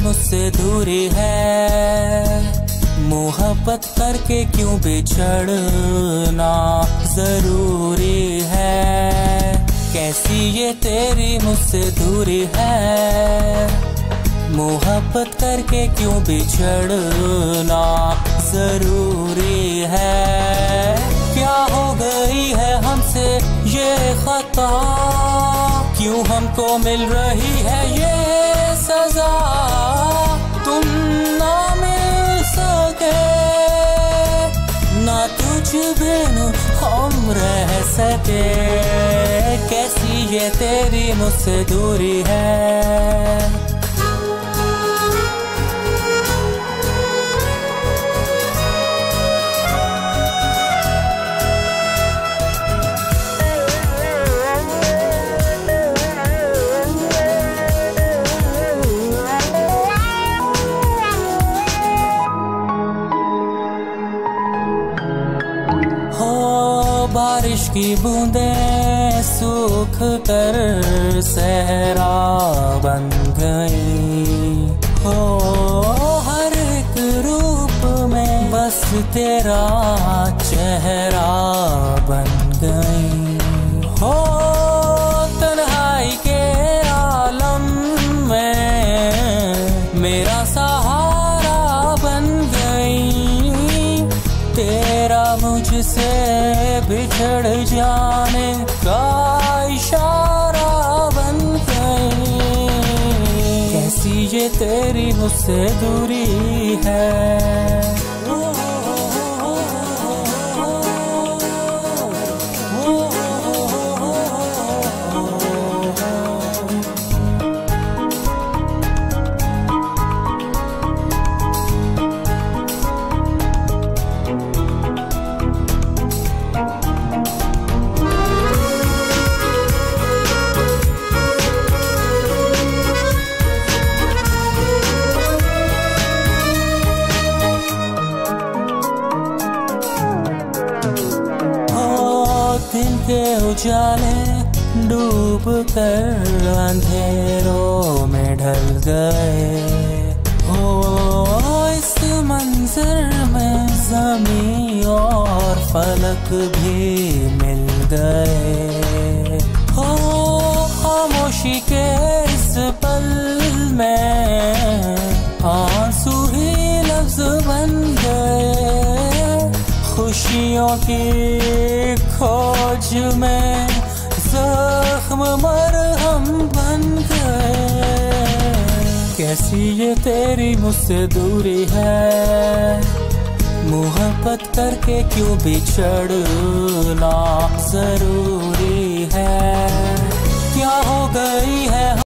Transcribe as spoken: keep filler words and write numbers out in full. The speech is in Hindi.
मुझसे दूरी है, मोहब्बत करके क्यों बिछड़ना जरूरी है। कैसी ये तेरी मुझसे दूरी है, मोहब्बत करके क्यों बिछड़ना जरूरी है। क्या हो गई है हमसे ये खता, क्यों हमको मिल रही है ये सजा। तुम ना मिल सके ना तुझ बिन हम रह सके, कैसी ये तेरी मुझसे दूरी है। बारिश की बूंदें सूख कर सहरा बन गई हो, हर एक रूप में बस तेरा चेहरा बन गई हो। तन्हाई के आलम में मेरा सहारा बन गई, तेरा मुझसे बिछड़ जाने का इशारा बन गई। कैसी ये तेरी मुझसे दूरी है। दिन के उजाले डूब कर अंधेरों में ढल गए हो, इस मंजर में ज़मीं और फलक भी मिल गए हो। खामोशी के इस पल में आंसू ही लफ्ज़ बन गए, खुशियों की खोज में जख्म मरहम बन गए। कैसी ये तेरी मुझसे दूरी है, मोहब्बत करके क्यों बिछड़ना जरूरी है। क्या हो गई है